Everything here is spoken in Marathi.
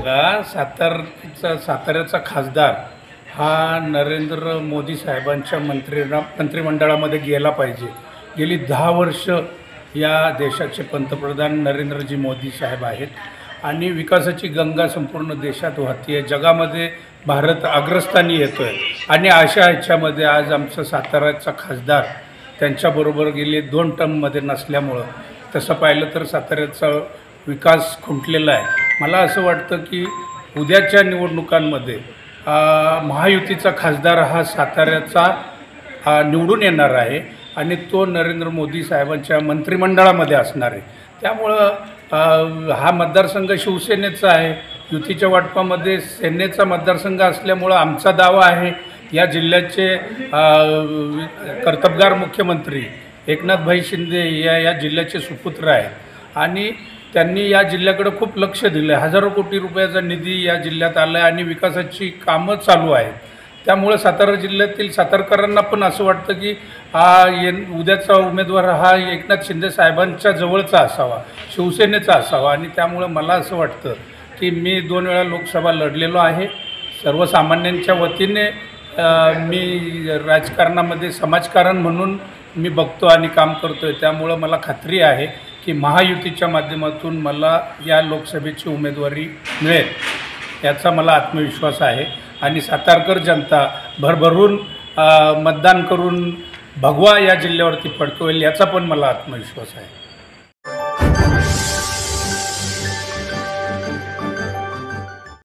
बघा, साताऱ्याचा खासदार हा नरेंद्र मोदी साहेबांच्या मंत्रिमंडळामध्ये गेला पाहिजे। गेली 10 वर्ष या देशाचे पंतप्रधान नरेंद्रजी मोदी साहेब आहेत आणि विकासाची गंगा संपूर्ण देशात वाहते आहे। जगामध्ये भारत अग्रस्थानी येतोय आणि अशा ह्याच्यामध्ये आज आमचा साताऱ्याचा खासदार त्यांच्याबरोबर गेले 2 टर्ममध्ये नसल्यामुळं तसं पाहिलं तर साताऱ्याचा विकास खुंटलेला आहे। मला असं वाटतं की उद्याच्या निवडणुकांमध्ये महायुतीचा खासदार हा साताऱ्याचा निवडून येणार आहे आणि तो नरेंद्र मोदी साहेबांच्या मंत्रिमंडळामध्ये असणार आहे। त्यामुळं हा मतदारसंघ शिवसेनेचा आहे। युतीच्या वाटपामध्ये सेनेचा मतदारसंघ असल्यामुळं आमचा दावा आहे या जिल्ह्याचे कर्तबगार मुख्यमंत्री एकनाथभाई शिंदे या जिल्ह्याचे सुपुत्र आहेत आणि त्यांनी या जिल्ह्याकडे खूप लक्ष दिलं। हजारो कोटी रुपयाचा निधी या जिल्ह्यात आला आहे आणि विकासाची कामं चालू आहेत। त्यामुळे सातारा जिल्ह्यातील सातारकरांना पण असं वाटतं की उद्याचा उमेदवार हा एकनाथ शिंदे साहेबांच्या जवळचा असावा, शिवसेनेचा असावा आणि त्यामुळे मला असं वाटतं की मी 2 वेळा लोकसभा लढलेलो आहे। सर्वसामान्यांच्या वतीने मी राजकारणामध्ये समाजकारण म्हणून मी बघतो आणि काम करतो आहे। त्यामुळे मला खात्री आहे की महायुतीच्या माध्यमातून मला या लोकसभेची उमेदवारी मिळेल याचा मला आत्मविश्वास आहे आणि सातारकर जनता भरभरून मतदान करून भगवा या जिल्ह्यावरती फडकवेल याचा पण मला आत्मविश्वास आहे।